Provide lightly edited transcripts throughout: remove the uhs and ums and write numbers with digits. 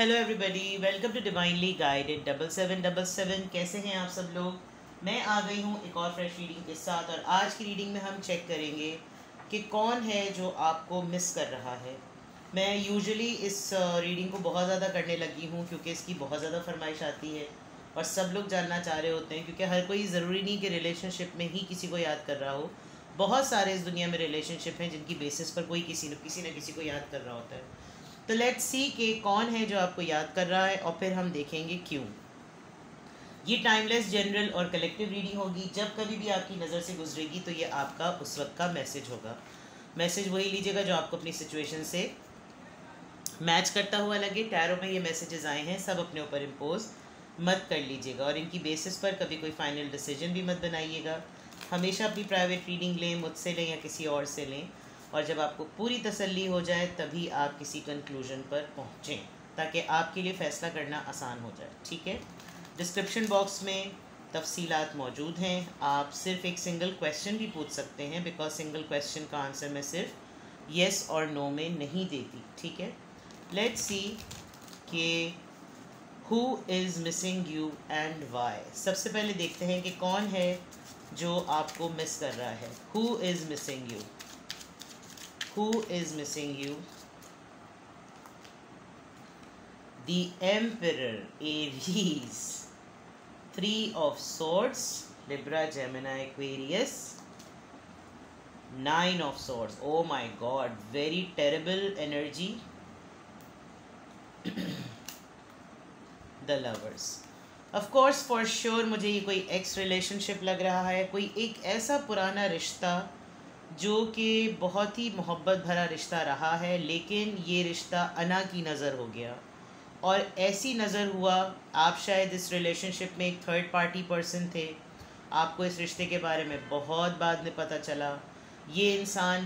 Hello everybody, welcome to divinely guided 7777। कैसे हैं आप सब लोग। मैं आ गई हूँ एक और फ्रेश रीडिंग के साथ, और आज की रीडिंग में हम चेक करेंगे कि कौन है जो आपको मिस कर रहा है। मैं यूजुअली इस रीडिंग को बहुत ज़्यादा करने लगी हूँ क्योंकि इसकी बहुत ज़्यादा फरमाइश आती है और सब लोग जानना चाह रहे होते हैं, क्योंकि हर कोई ज़रूरी नहीं कि रिलेशनशिप में ही किसी को याद कर रहा हो। बहुत सारे इस दुनिया में रिलेशनशिप हैं जिनकी बेसिस पर कोई किसी न किसी को याद कर रहा होता है। तो लेट्स सी कि कौन है जो आपको याद कर रहा है, और फिर हम देखेंगे क्यों। ये टाइमलेस, जनरल और कलेक्टिव रीडिंग होगी। जब कभी भी आपकी नज़र से गुजरेगी तो ये आपका उस वक्त का मैसेज होगा। मैसेज वही लीजिएगा जो आपको अपनी सिचुएशन से मैच करता हुआ लगे। टैरो में ये मैसेजेस आए हैं, सब अपने ऊपर इम्पोज मत कर लीजिएगा, और इनकी बेसिस पर कभी कोई फाइनल डिसीजन भी मत बनाइएगा। हमेशा अपनी प्राइवेट रीडिंग लें, मुझसे लें या किसी और से लें, और जब आपको पूरी तसल्ली हो जाए तभी आप किसी कंक्लूजन पर पहुँचें, ताकि आपके लिए फ़ैसला करना आसान हो जाए। ठीक है। डिस्क्रिप्शन बॉक्स में तफसीलात मौजूद हैं। आप सिर्फ एक सिंगल क्वेश्चन भी पूछ सकते हैं, बिकॉज सिंगल क्वेश्चन का आंसर मैं सिर्फ येस और नो में नहीं देती। ठीक है। लेट्स सी कि who is missing you and why. सबसे पहले देखते हैं कि कौन है जो आपको मिस कर रहा है। Who is missing you, who is missing you? The Emperor, Aries, Three of Swords, Libra, Gemini, Aquarius, Nine of Swords. Oh my God, very terrible energy. The Lovers. Of course, for sure मुझे ये कोई x relationship लग रहा है, कोई एक ऐसा पुराना रिश्ता जो कि बहुत ही मोहब्बत भरा रिश्ता रहा है, लेकिन ये रिश्ता अना की नज़र हो गया। और ऐसी नज़र हुआ, आप शायद इस रिलेशनशिप में एक थर्ड पार्टी पर्सन थे। आपको इस रिश्ते के बारे में बहुत बाद में पता चला। ये इंसान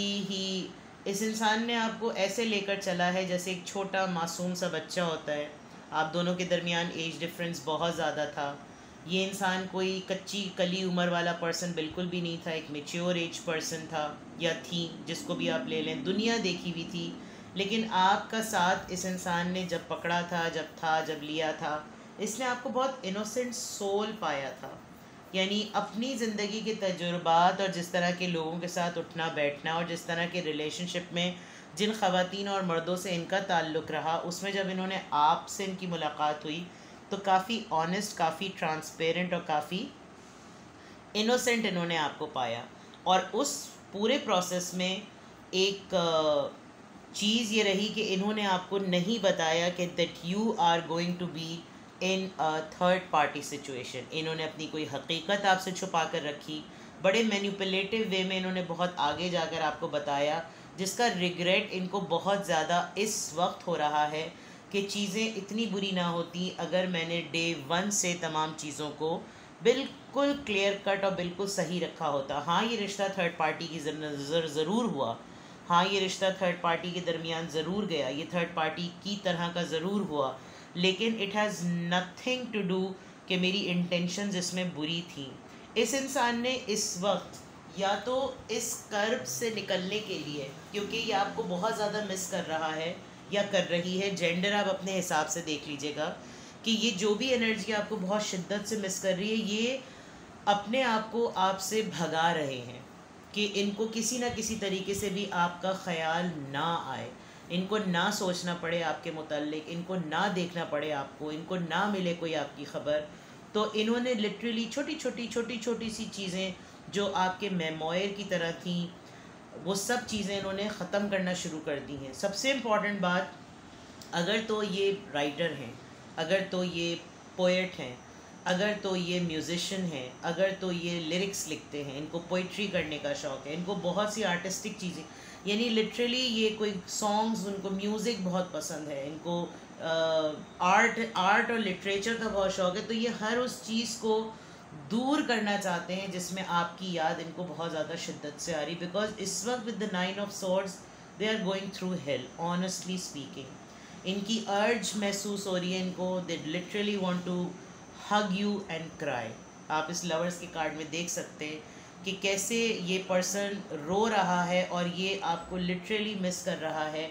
इस इंसान ने आपको ऐसे लेकर चला है जैसे एक छोटा मासूम सा बच्चा होता है। आप दोनों के दरमियान एज डिफरेंस बहुत ज़्यादा था। ये इंसान कोई कच्ची कली उम्र वाला पर्सन बिल्कुल भी नहीं था, एक मेच्योर एज पर्सन था या थी, जिसको भी आप ले लें। दुनिया देखी हुई थी, लेकिन आपका साथ इस इंसान ने जब पकड़ा था, जब लिया था, इसने आपको बहुत इनोसेंट सोल पाया था। यानी अपनी ज़िंदगी के तजुर्बात और जिस तरह के लोगों के साथ उठना बैठना और जिस तरह के रिलेशनशिप में जिन ख़वातीन और मर्दों से इनका ताल्लुक़ रहा, उसमें जब इन्होंने आपसे इनकी मुलाकात हुई तो काफ़ी ऑनेस्ट, काफ़ी ट्रांसपेरेंट और काफ़ी इनोसेंट इन्होंने आपको पाया। और उस पूरे प्रोसेस में एक चीज़ ये रही कि इन्होंने आपको नहीं बताया कि that you are going to be in a third party situation. इन्होंने अपनी कोई हकीकत आपसे छुपा कर रखी। बड़े मैनिपुलेटिव वे में इन्होंने बहुत आगे जाकर आपको बताया, जिसका रिग्रेट इनको बहुत ज़्यादा इस वक्त हो रहा है कि चीज़ें इतनी बुरी ना होती अगर मैंने डे 1 से तमाम चीज़ों को बिल्कुल क्लियर कट और बिल्कुल सही रखा होता। हाँ, ये रिश्ता थर्ड पार्टी की नज़र ज़रूर हुआ। हाँ, ये रिश्ता थर्ड पार्टी के दरमियान ज़रूर गया, ये थर्ड पार्टी की तरह का ज़रूर हुआ, लेकिन it has nothing to do कि मेरी इंटेंशंस इसमें बुरी थी। इस इंसान ने इस वक्त या तो इस कर्ब से निकलने के लिए, क्योंकि ये आपको बहुत ज़्यादा मिस कर रहा है या कर रही है, जेंडर आप अपने हिसाब से देख लीजिएगा, कि ये जो भी एनर्जी आपको बहुत शिद्दत से मिस कर रही है, ये अपने आप को आपसे भगा रहे हैं कि इनको किसी न किसी तरीके से भी आपका ख्याल ना आए, इनको ना सोचना पड़े आपके मुताल्लिक, इनको ना देखना पड़े आपको, इनको ना मिले कोई आपकी ख़बर। तो इन्होंने लिटरली छोटी छोटी सी चीज़ें जो आपके मेमोयर की तरह थी, वो सब चीज़ें इन्होंने ख़त्म करना शुरू कर दी हैं। सबसे इम्पॉर्टेंट बात, अगर तो ये राइटर हैं, अगर तो ये पोएट हैं, अगर तो ये म्यूज़िशियन हैं, अगर तो ये लिरिक्स लिखते हैं, इनको पोइट्री करने का शौक़ है, इनको बहुत सी आर्टिस्टिक चीज़ें, यानी लिटरली ये कोई सॉन्ग्स, उनको म्यूज़िक बहुत पसंद है, इनको आर्ट और लिटरेचर का बहुत शौक़ है, तो ये हर उस चीज़ को दूर करना चाहते हैं जिसमें आपकी याद इनको बहुत ज़्यादा शिद्दत से आ रही। बिकॉज इस वक्त with the 9 of swords they are going through hell, honestly speaking. इनकी अर्ज महसूस हो रही है इनको, they literally want to hug you and cry. आप इस लवर्स के कार्ड में देख सकते हैं कि कैसे ये पर्सन रो रहा है और ये आपको लिटरली मिस कर रहा है।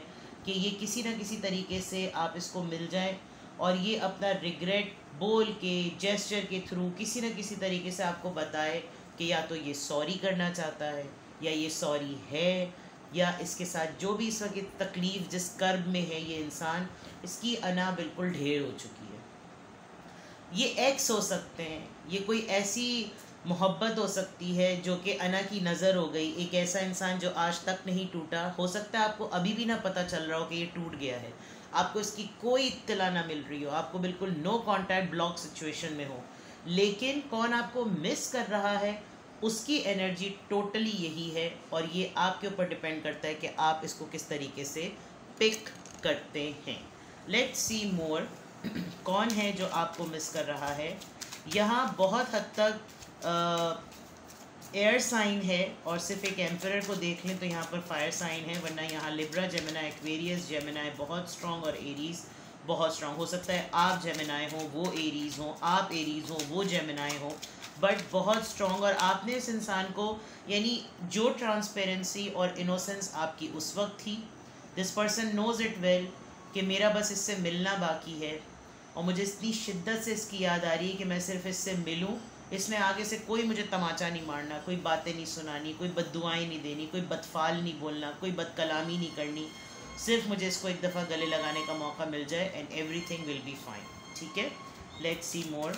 कि ये किसी ना किसी तरीके से आप इसको मिल जाएं और ये अपना रिग्रेट बोल के जेस्चर के थ्रू किसी न किसी तरीके से आपको बताए कि या तो ये सॉरी करना चाहता है या ये सॉरी है, या इसके साथ जो भी इस वक्त तकलीफ़ जिस कर्ब में है ये इंसान, इसकी अना बिल्कुल ढेर हो चुकी है। ये एक्स हो सकते हैं, ये कोई ऐसी मोहब्बत हो सकती है जो कि अना की नज़र हो गई, एक ऐसा इंसान जो आज तक नहीं टूटा, हो सकता है आपको अभी भी ना पता चल रहा हो कि ये टूट गया है, आपको इसकी कोई इत्तला ना मिल रही हो, आपको बिल्कुल नो कांटेक्ट ब्लॉक सिचुएशन में हो, लेकिन कौन आपको मिस कर रहा है उसकी एनर्जी टोटली यही है, और ये आपके ऊपर डिपेंड करता है कि आप इसको किस तरीके से पिक करते हैं। लेट्स सी मोर कौन है जो आपको मिस कर रहा है। यहाँ बहुत हद तक एयर साइन है, और सिर्फ एक एम्परर को देख लें तो यहाँ पर फायर साइन है, वरना यहाँ लिब्रा, जेमिनाई, एक्वेरियस, जेमिनाई बहुत स्ट्रॉन्ग और एरीज बहुत स्ट्रॉन्ग। हो सकता है आप जेमिनाई हो वो एरीज हो, आप एरीज हो वो जेमिनाई हो, बट बहुत स्ट्रॉन्ग। और आपने इस इंसान को, यानी जो ट्रांसपेरेंसी और इनोसेंस आपकी उस वक्त थी, this person knows it well कि मेरा बस इससे मिलना बाकी है, और मुझे इतनी शिद्दत से इसकी याद आ रही है कि मैं सिर्फ इससे मिलूं, इसमें आगे से कोई मुझे तमाचा नहीं मारना, कोई बातें नहीं सुनानी, कोई बद्दुआएं नहीं देनी, कोई बदफाल नहीं बोलना, कोई बदकलामी नहीं करनी, सिर्फ मुझे इसको एक दफ़ा गले लगाने का मौका मिल जाए and everything will be fine. ठीक है, लेट्स सी मोर।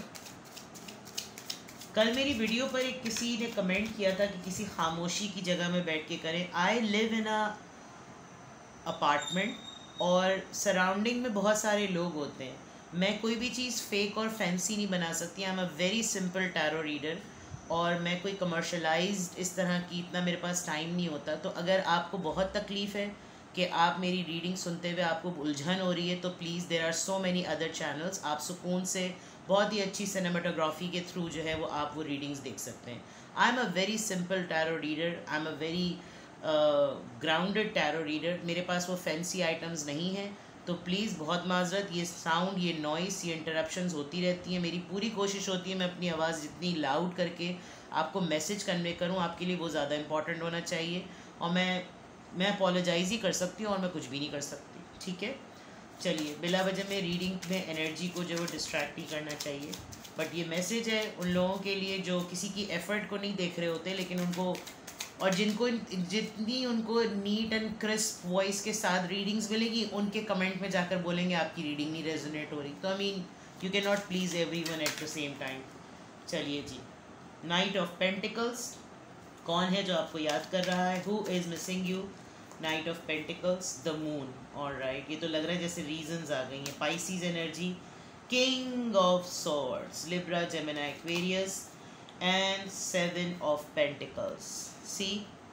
कल मेरी वीडियो पर एक किसी ने कमेंट किया था कि किसी खामोशी की जगह में बैठ के करें। I live in a apartment और सराउंडिंग में बहुत सारे लोग होते हैं, मैं कोई भी चीज़ फेक और फैंसी नहीं बना सकती। I am a very simple tarot reader, और मैं कोई कमर्शलाइज्ड इस तरह की, इतना मेरे पास टाइम नहीं होता। तो अगर आपको बहुत तकलीफ़ है कि आप मेरी रीडिंग सुनते हुए आपको उलझन हो रही है, तो please there are so many other channels, आप सुकून से बहुत ही अच्छी सिनेमाटोग्राफी के थ्रू जो है वो आप वो रीडिंग्स देख सकते हैं। I am a very simple tarot reader, I am a very grounded tarot reader, मेरे पास वो फैंसी आइटम्स नहीं हैं। तो प्लीज़ बहुत माजरत, ये साउंड, ये नॉइस, ये इंटरप्शंस होती रहती हैं। मेरी पूरी कोशिश होती है मैं अपनी आवाज़ जितनी लाउड करके आपको मैसेज कन्वे करूं, आपके लिए वो ज़्यादा इंपॉर्टेंट होना चाहिए, और मैं अपोलोजाइज़ ही कर सकती हूँ और मैं कुछ भी नहीं कर सकती। ठीक है, चलिए, बिला वजह में रीडिंग में एनर्जी को जो डिस्ट्रैक्ट नहीं करना चाहिए, बट ये मैसेज है उन लोगों के लिए जो किसी की एफ़र्ट को नहीं देख रहे होते, लेकिन उनको, और जितनी उनको नीट एंड क्रिस्प वॉइस के साथ रीडिंग्स मिलेगी, उनके कमेंट में जाकर बोलेंगे आपकी रीडिंग नहीं रेजोनेट हो रही। तो I mean you can not please everyone at the same time. चलिए जी, नाइट ऑफ पेंटिकल्स, कौन है जो आपको याद कर रहा है, who is missing you. Knight of pentacles, the moon. Alright, ये तो लग रहा है जैसे रीजंस आ गई हैं। Pisces energy, king of swords, Libra, Gemini, Aquarius, and 7 of pentacles. See,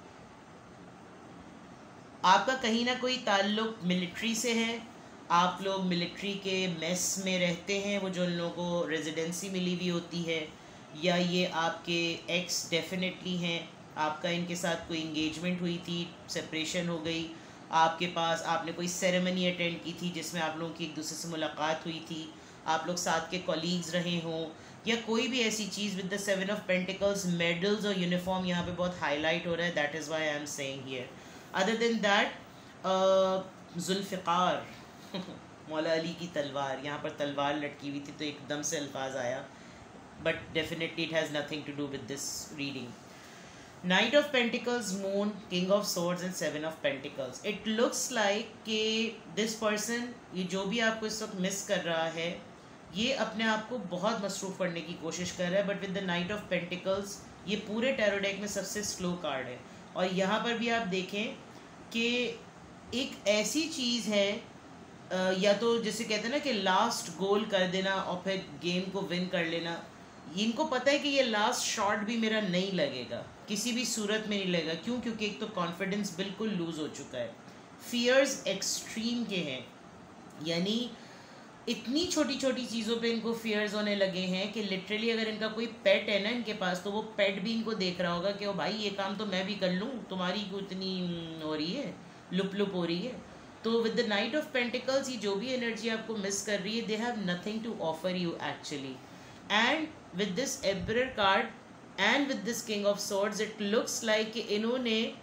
आपका कहीं ना कोई ताल्लुक मिलिट्री से है, आप लोग मिलिट्री के मेस में रहते हैं, वो जो उन लोगों को रेजिडेंसी मिली हुई होती है, या ये आपके एक्स डेफिनेटली हैं, आपका इनके साथ कोई इंगेजमेंट हुई थी, सेपरेशन हो गई, आपके पास आपने कोई सेरेमनी अटेंड की थी जिसमें आप लोगों की एक दूसरे से मुलाकात हुई थी, आप लोग साथ के कॉलीग्स रहे हों, या कोई भी ऐसी चीज़ with the 7 of pentacles, medals और यूनिफॉर्म यहाँ पे बहुत हाईलाइट हो रहा है। That is why I am saying here. Other than that, Zulfiqar Maula Ali की तलवार, यहाँ पर तलवार लटकी हुई थी तो एकदम से अल्फाज आया, but definitely it has nothing to do with this reading. Knight of pentacles, moon, king of swords and 7 of pentacles. It looks like कि दिस पर्सन, ये जो भी आपको इस वक्त मिस कर रहा है, ये अपने आप को बहुत मसरूफ़ करने की कोशिश कर रहा है, but with the knight of pentacles ये पूरे टैरो डेक में सबसे स्लो कार्ड है। और यहाँ पर भी आप देखें कि एक ऐसी चीज़ है, या तो जैसे कहते हैं ना कि लास्ट गोल कर देना और फिर गेम को विन कर लेना, इनको पता है कि ये लास्ट शॉट भी मेरा नहीं लगेगा, किसी भी सूरत में नहीं लगेगा। क्यों? क्योंकि एक तो कॉन्फिडेंस बिल्कुल लूज़ हो चुका है, फियर्स एक्सट्रीम के हैं, यानी इतनी छोटी छोटी चीज़ों पे इनको फियर्स होने लगे हैं कि लिटरली अगर इनका कोई पेट है ना इनके पास, तो वो पेट भी इनको देख रहा होगा कि ओ भाई ये काम तो मैं भी कर लूँ, तुम्हारी को इतनी हो रही है, लुप लुप हो रही है। तो with the knight of pentacles, ये जो भी एनर्जी आपको मिस कर रही है, they have nothing to offer you actually. And with this emperor card and with this king of swords, it looks like कि इन्होंने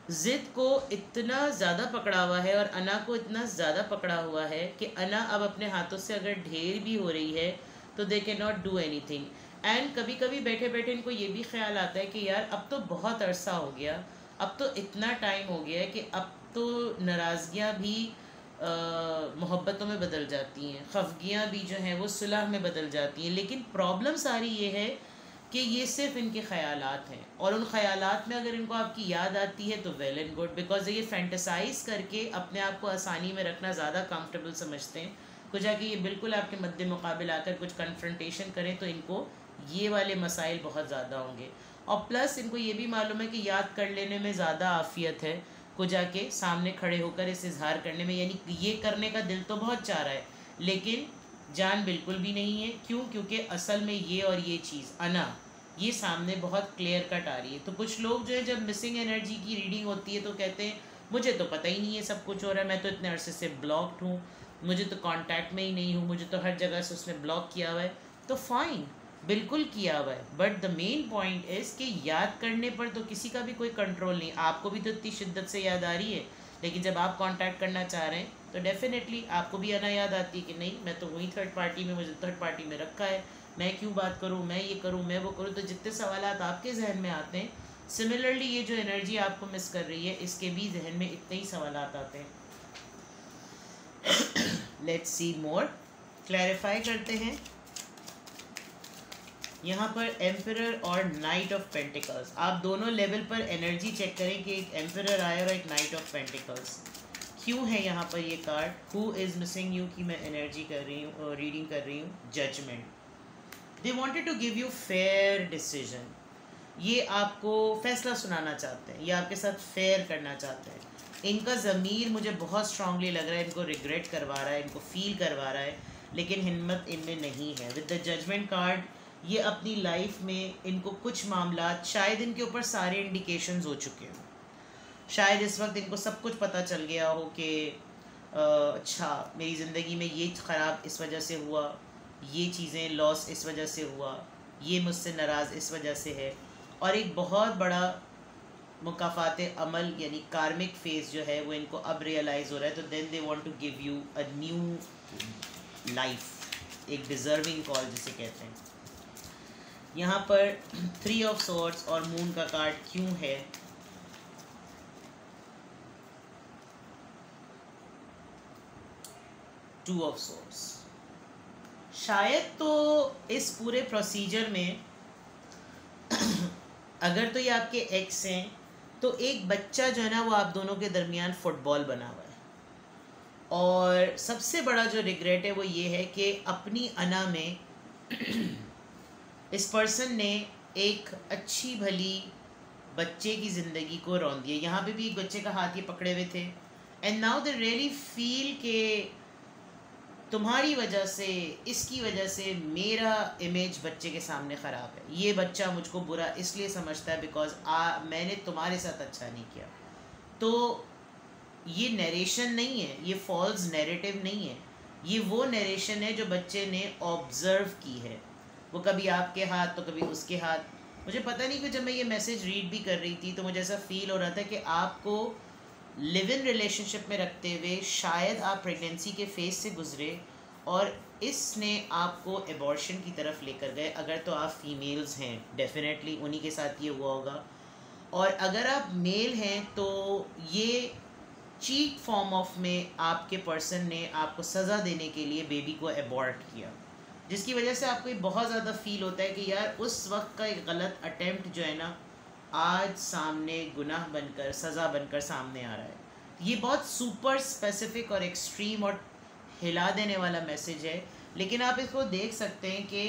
ज़िद को इतना ज़्यादा पकड़ा हुआ है और अना को इतना ज़्यादा पकड़ा हुआ है कि अना अब अपने हाथों से अगर ढेर भी हो रही है तो they can not do anything. And कभी कभी बैठे बैठे इनको ये भी ख्याल आता है कि यार अब तो बहुत अरसा हो गया, अब तो इतना टाइम हो गया है कि अब तो नाराज़गियाँ भी मोहब्बतों में बदल जाती हैं, खफगियाँ भी जो हैं वो सुलह में बदल जाती हैं। लेकिन प्रॉब्लम सारी ये है कि ये सिर्फ इनके ख़यालात हैं, और उन ख़यालात में अगर इनको आपकी याद आती है तो वेल एंड गुड, बिकॉज ये फैंटेसाइज करके अपने आप को आसानी में रखना ज़्यादा कंफर्टेबल समझते हैं। कुछ जाके ये बिल्कुल आपके मद्दे मुकाबिल आकर कुछ कन्फ्रंटेशन करें तो इनको ये वाले मसाइल बहुत ज़्यादा होंगे। और प्लस इनको ये भी मालूम है कि याद कर लेने में ज़्यादा आफियत है को जाके सामने खड़े होकर इस इजहार करने में, यानी ये करने का दिल तो बहुत चाह रहा है लेकिन जान बिल्कुल भी नहीं है। क्यों? क्योंकि असल में ये और ये चीज़ अना ये सामने बहुत क्लियर कट आ रही है। तो कुछ लोग जो है जब मिसिंग एनर्जी की रीडिंग होती है तो कहते हैं मुझे तो पता ही नहीं है सब कुछ हो रहा है, मैं तो इतने अरसे से ब्लॉक्ड हूँ, मुझे तो कांटेक्ट में ही नहीं हूँ, मुझे तो हर जगह से उसने ब्लॉक किया हुआ है। तो फाइन, बिल्कुल किया हुआ है, but the main point is कि याद करने पर तो किसी का भी कोई कंट्रोल नहीं। आपको भी तो इतनी शिद्दत से याद आ रही है, लेकिन जब आप कांटेक्ट करना चाह रहे हैं तो डेफिनेटली आपको भी आना याद आती है कि नहीं मैं तो वहीं थर्ड पार्टी में, मुझे थर्ड पार्टी में रखा है, मैं क्यों बात करूँ, मैं ये करूँ, मैं वो करूँ। तो जितने सवालात आपके जहन में आते हैं, सिमिलरली ये जो एनर्जी आपको मिस कर रही है इसके भी जहन में इतने ही सवालात आते हैं। लेट्स सी मोर, क्लैरिफाई करते हैं। यहाँ पर एम्परर और नाइट ऑफ पेंटिकल्स, आप दोनों लेवल पर एनर्जी चेक करें कि एक एम्परर आया और एक नाइट ऑफ पेंटिकल्स। क्यों है यहाँ पर ये card? Who is missing you की मैं एनर्जी कर रही हूँ, रीडिंग कर रही हूँ। Judgement, they wanted to give you fair decision. ये आपको फैसला सुनाना चाहते हैं, ये आपके साथ फेयर करना चाहते हैं। इनका ज़मीर मुझे बहुत स्ट्रांगली लग रहा है, इनको रिग्रेट करवा रहा है, इनको फील करवा रहा है, लेकिन हिम्मत इनमें नहीं है। विद द जजमेंट कार्ड ये अपनी लाइफ में इनको कुछ मामला, शायद इनके ऊपर सारे इंडिकेशंस हो चुके हैं, शायद इस वक्त इनको सब कुछ पता चल गया हो कि अच्छा मेरी ज़िंदगी में ये ख़राब इस वजह से हुआ, ये चीज़ें लॉस इस वजह से हुआ, ये मुझसे नाराज़ इस वजह से है। और एक बहुत बड़ा मुकाफ़ात अमल यानी कार्मिक फेज़ जो है वो इनको अब रियलाइज़ हो रहा है। तो then they want to give you a new life, एक डिज़र्विंग कॉल जिसे कहते हैं। यहाँ पर 3 ऑफ सॉर्ड्स और मून का कार्ड क्यों है? Two of swords. शायद तो इस पूरे प्रोसीजर में अगर तो ये आपके एक्स हैं तो एक बच्चा जो है ना वो आप दोनों के दरमियान फुटबॉल बना हुआ है। और सबसे बड़ा जो रिग्रेट है वो ये है कि अपनी अना में इस पर्सन ने एक अच्छी भली बच्चे की ज़िंदगी को रौंद दिया। यहाँ पे भी एक बच्चे का हाथ ये पकड़े हुए थे, and now they really feel के तुम्हारी वजह से, इसकी वजह से मेरा इमेज बच्चे के सामने ख़राब है। ये बच्चा मुझको बुरा इसलिए समझता है बिकॉज मैंने तुम्हारे साथ अच्छा नहीं किया। तो ये नरेशन नहीं है, ये फॉल्स नैरेटिव नहीं है, ये वो नरेशन है जो बच्चे ने ऑब्ज़र्व की है। वो कभी आपके हाथ तो कभी उसके हाथ। मुझे पता नहीं कि जब मैं ये मैसेज रीड भी कर रही थी तो मुझे ऐसा फील हो रहा था कि आपको लिव इन रिलेशनशिप में रखते हुए शायद आप प्रेगनेंसी के फेज से गुजरे और इसने आपको एबॉर्शन की तरफ लेकर गए। अगर तो आप फीमेल्स हैं डेफिनेटली उन्हीं के साथ ये हुआ होगा, और अगर आप मेल हैं तो ये चीट फॉर्म ऑफ में आपके पर्सन ने आपको सज़ा देने के लिए बेबी को एबॉर्ट किया, जिसकी वजह से आपको बहुत ज़्यादा फील होता है कि यार उस वक्त का एक गलत अटेम्प्ट जो है ना आज सामने गुनाह बनकर, सज़ा बनकर सामने आ रहा है। ये बहुत सुपर स्पेसिफिक और एक्सट्रीम और हिला देने वाला मैसेज है, लेकिन आप इसको देख सकते हैं कि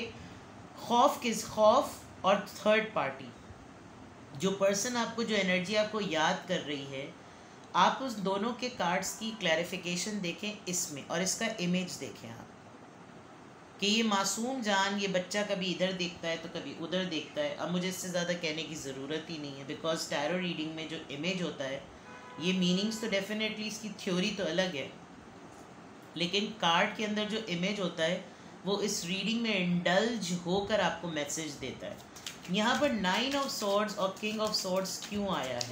खौफ और थर्ड पार्टी, जो पर्सन आपको, जो एनर्जी आपको याद कर रही है, आप उस दोनों के कार्ड्स की क्लैरिफिकेशन देखें इसमें, और इसका इमेज देखें आप कि ये मासूम जान, ये बच्चा कभी इधर देखता है तो कभी उधर देखता है। अब मुझे इससे ज़्यादा कहने की ज़रूरत ही नहीं है, बिकॉज टैरो रीडिंग में जो इमेज होता है, ये मीनिंग्स तो डेफिनेटली, इसकी थ्योरी तो अलग है, लेकिन कार्ड के अंदर जो इमेज होता है वो इस रीडिंग में इंडल्ज होकर आपको मैसेज देता है। यहाँ पर 9 ऑफ सॉर्ड्स और किंग ऑफ सॉर्ड्स क्यों आया है?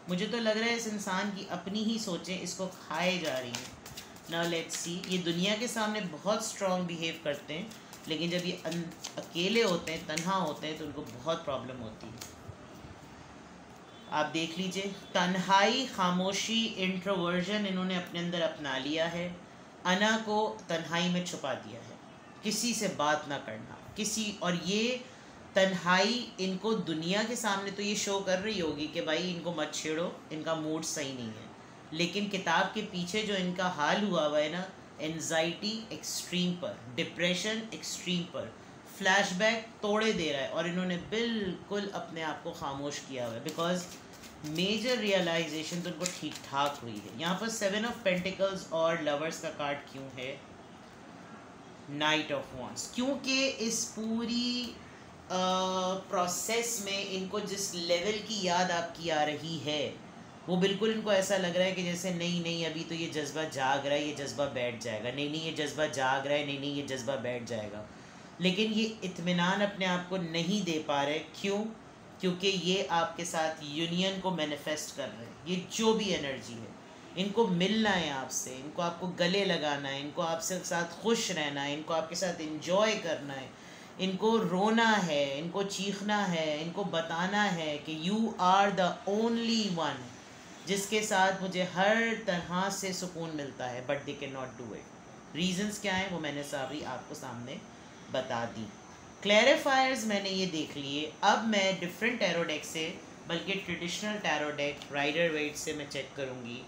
मुझे तो लग रहा है इस इंसान की अपनी ही सोचें इसको खाए जा रही हैं। नाउ लेट्स सी, ये दुनिया के सामने बहुत स्ट्रॉन्ग बिहेव करते हैं, लेकिन जब ये अकेले होते हैं, तन्हा होते हैं, तो उनको बहुत प्रॉब्लम होती है। आप देख लीजिए, तन्हाई, खामोशी, इंट्रोवर्जन इन्होंने अपने अंदर अपना लिया है। अना को तन्हाई में छुपा दिया है, किसी से बात ना करना, और ये तन्हाई इनको दुनिया के सामने तो ये शो कर रही होगी कि भाई इनको मत छेड़ो, इनका मूड सही नहीं है, लेकिन किताब के पीछे जो इनका हाल हुआ हुआ है ना, एंजाइटी एक्सट्रीम पर, डिप्रेशन एक्सट्रीम पर, फ्लैशबैक तोड़े दे रहा है, और इन्होंने बिल्कुल अपने आप को खामोश किया हुआ है, बिकॉज मेजर रियलाइजेशन तो इनको ठीक ठाक हुई है। यहाँ पर 7 ऑफ पेंटिकल्स और लवर्स का कार्ड क्यों है, नाइट ऑफ वॉन्ड्स, क्योंकि इस पूरी प्रोसेस में इनको जिस लेवल की याद आपकी आ रही है, वो बिल्कुल इनको ऐसा लग रहा है कि जैसे नहीं नहीं अभी तो ये जज्बा जाग रहा है, ये जज्बा बैठ जाएगा, नहीं नहीं ये जज्बा जाग रहा है, नहीं नहीं ये जज्बा बैठ जाएगा, लेकिन ये इत्मीनान अपने आप को नहीं दे पा रहे। क्यों? क्योंकि ये आपके साथ यूनियन को मैनिफेस्ट कर रहे हैं। ये जो भी एनर्जी है, इनको मिलना है आपसे, इनको आपको गले लगाना है, इनको आपसे साथ खुश रहना है, इनको आपके साथ एंजॉय करना है, इनको रोना है, इनको चीखना है, इनको बताना है कि you are the only one जिसके साथ मुझे हर तरह से सुकून मिलता है, but they can not do it. Reasons क्या हैं वो मैंने सारी आपको सामने बता दी। क्लैरिफायर्स मैंने ये देख लिए। अब मैं डिफरेंट टैरो डेक से, बल्कि traditional tarot deck Rider Waite से मैं चेक करूँगी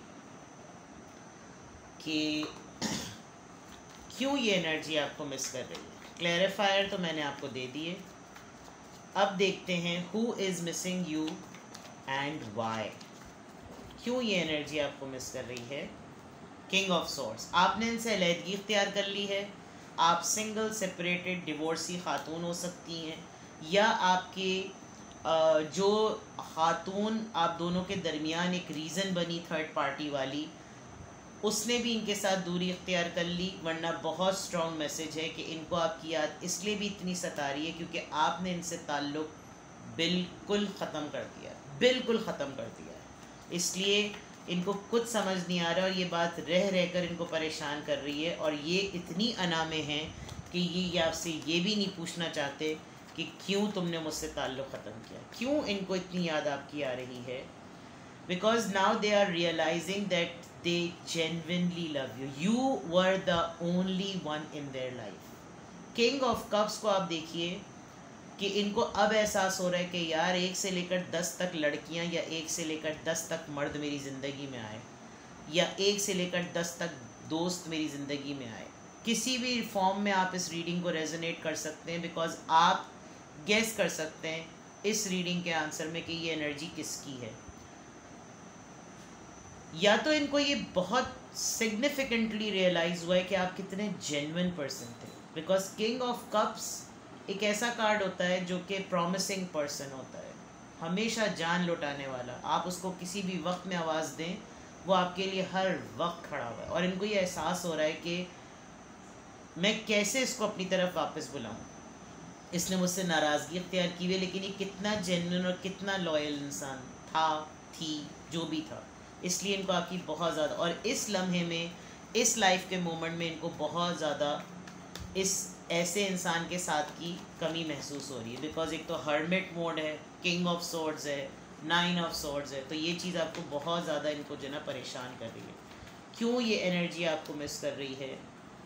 कि क्यों ये एनर्जी आपको मिस कर रही है। क्लैरिफायर तो मैंने आपको दे दिए। अब देखते हैं who is missing you and why, क्यों ये एनर्जी आपको मिस कर रही है। किंग ऑफ सॉर्ड्स, आपने इनसे अलहदगी इख्तियार कर ली है। आप सिंगल, सेपरेटेड, डिवोर्सी खातून हो सकती हैं, या आपके जो खातून आप दोनों के दरमियान एक रीज़न बनी थर्ड पार्टी वाली, उसने भी इनके साथ दूरी इख्तियार कर ली। वरना बहुत स्ट्रॉन्ग मैसेज है कि इनको आपकी याद इसलिए भी इतनी सता रही है क्योंकि आपने इनसे ताल्लुक़ बिल्कुल ख़त्म कर दिया, बिल्कुल ख़त्म कर दिया है। इसलिए इनको कुछ समझ नहीं आ रहा, और ये बात रह रहकर इनको परेशान कर रही है। और ये इतनी अना में हैं कि ये आपसे ये भी नहीं पूछना चाहते कि क्यों तुमने मुझसे ताल्लुक़ ख़त्म किया, क्यों इनको इतनी याद आपकी आ रही है। Because now they are realising that they genuinely love you, you were the only one in their life. King of cups को आप देखिए कि इनको अब एहसास हो रहा है कि यार 1 से लेकर 10 तक लड़कियां, या 1 से लेकर 10 तक मर्द मेरी ज़िंदगी में आए, या 1 से लेकर 10 तक दोस्त मेरी ज़िंदगी में आए। किसी भी फॉर्म में आप इस रीडिंग को रेजोनेट कर सकते हैं, बिकॉज आप गेस कर सकते हैं इस रीडिंग के आंसर में कि ये एनर्जी किसकी है। या तो इनको ये बहुत सिग्निफिकेंटली रियलाइज़ हुआ है कि आप कितने जेन्युइन पर्सन थे, बिकॉज किंग ऑफ कप्स एक ऐसा कार्ड होता है जो कि प्रॉमिसिंग पर्सन होता है, हमेशा जान लौटाने वाला। आप उसको किसी भी वक्त में आवाज़ दें, वो आपके लिए हर वक्त खड़ा हुआ है। और इनको ये एहसास हो रहा है कि मैं कैसे इसको अपनी तरफ वापस बुलाऊं। इसने मुझसे नाराज़गी इख्तियार की हुई, लेकिन ये कितना जेन्युइन और कितना लॉयल इंसान था, थी, जो भी था, इसलिए इनको आपकी बहुत ज़्यादा, और इस लम्हे में, इस लाइफ के मोमेंट में इनको बहुत ज़्यादा इस ऐसे इंसान के साथ की कमी महसूस हो रही है। बिकॉज एक तो हर्मिट मोड है, किंग ऑफ सॉर्ड्स है, 9 ऑफ सॉर्ड्स है, तो ये चीज़ आपको बहुत ज़्यादा इनको जो ना परेशान कर रही है। क्यों ये एनर्जी आपको मिस कर रही है।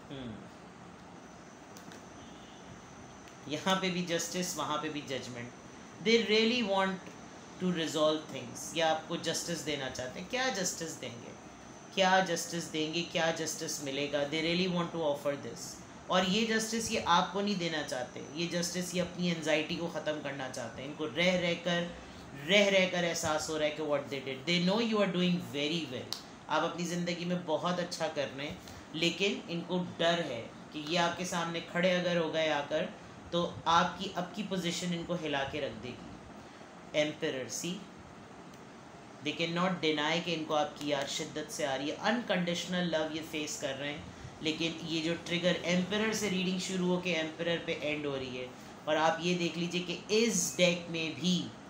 यहाँ पे भी जस्टिस, वहाँ पे भी judgement. They really want to resolve things, या आपको जस्टिस देना चाहते हैं। क्या जस्टिस देंगे, क्या जस्टिस देंगे, क्या जस्टिस मिलेगा। They really want to offer this, और ये जस्टिस ये आपको नहीं देना चाहते, ये जस्टिस ये अपनी एनजाइटी को ख़त्म करना चाहते हैं। इनको रह रह कर एहसास हो रहा है कि what they did, they know you are doing very well, आप अपनी ज़िंदगी में बहुत अच्छा कर रहे हैं, लेकिन इनको डर है कि ये आपके सामने खड़े अगर हो गए आकर, तो आपकी अब की पोजीशन इनको हिला के रख देगी। Emperor, see they can not deny कि इनको आपकी याद शिद्दत से आ रही है। अनकंडीशनल लव ये फेस कर रहे हैं, लेकिन ये जो ट्रिगर एम्परर से रीडिंग शुरू हो के एम्परर पे एंड हो रही है। और आप ये देख लीजिए कि इस डेक में भी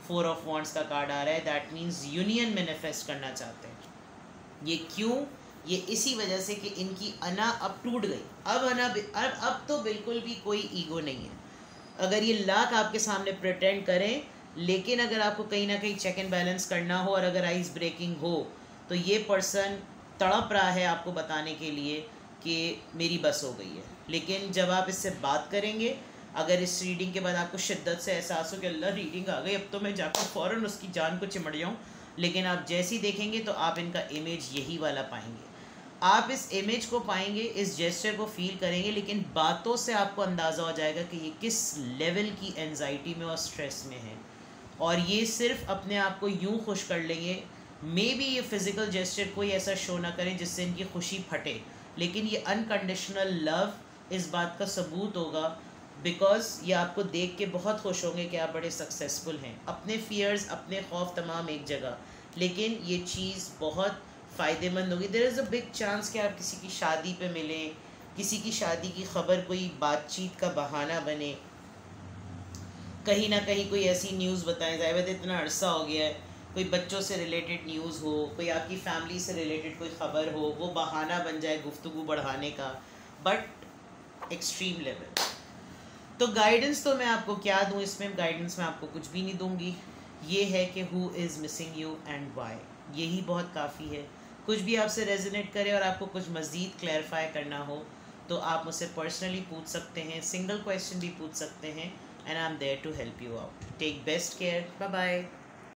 4 ऑफ वॉन्ड्स का कार्ड आ रहा है, दैट मीन्स यूनियन मैनिफेस्ट करना चाहते हैं। ये क्यों? ये इसी वजह से कि इनकी अना अब टूट गई। अब तो बिल्कुल भी कोई ईगो नहीं है। अगर ये लाख आपके सामने प्रिटेंड करें, लेकिन अगर आपको कहीं ना कहीं चेक एंड बैलेंस करना हो और अगर आइस ब्रेकिंग हो, तो ये पर्सन तड़प रहा है आपको बताने के लिए कि मेरी बस हो गई है। लेकिन जब आप इससे बात करेंगे, अगर इस रीडिंग के बाद आपको शिद्दत से एहसास हो कि अल्लाह रीडिंग आ गई, अब तो मैं जाकर फ़ौरन उसकी जान को चिमट जाऊँ, लेकिन आप जैसे ही देखेंगे तो आप इनका इमेज यही वाला पाएंगे। आप इस इमेज को पाएंगे, इस जेस्चर को फील करेंगे, लेकिन बातों से आपको अंदाज़ा हो जाएगा कि ये किस लेवल की एंजाइटी में और स्ट्रेस में है। और ये सिर्फ अपने आप को यूँ खुश कर लेंगे, मे बी ये फिज़िकल जेस्चर कोई ऐसा शो ना करें जिससे इनकी खुशी फटे, लेकिन ये अनकंडीशनल लव इस बात का सबूत होगा, बिकॉज ये आपको देख के बहुत खुश होंगे कि आप बड़े सक्सेसफुल हैं। अपने फियर्स, अपने खौफ तमाम एक जगह, लेकिन ये चीज़ बहुत फ़ायदेमंद होगी। There is a big chance कि आप किसी की शादी पे मिलें, किसी की शादी की खबर कोई बातचीत का बहाना बने, कहीं ना कहीं कोई ऐसी न्यूज़ बताएं। ज़ाहिर इतना अरसा हो गया है, कोई बच्चों से रिलेटेड न्यूज़ हो, कोई आपकी फैमिली से रिलेटेड कोई ख़बर हो, वो बहाना बन जाए गुफ्तगू बढ़ाने का, बट एक्सट्रीम लेवल। तो गाइडेंस तो मैं आपको क्या दूं, इसमें गाइडेंस मैं आपको कुछ भी नहीं दूंगी। ये है कि who is missing you and why, यही बहुत काफ़ी है। कुछ भी आपसे रेजोनेट करे और आपको कुछ मज़ीद क्लैरिफाई करना हो तो आप मुझसे पर्सनली पूछ सकते हैं, सिंगल क्वेश्चन भी पूछ सकते हैं, and I am there to help you out. Take best care, bye bye.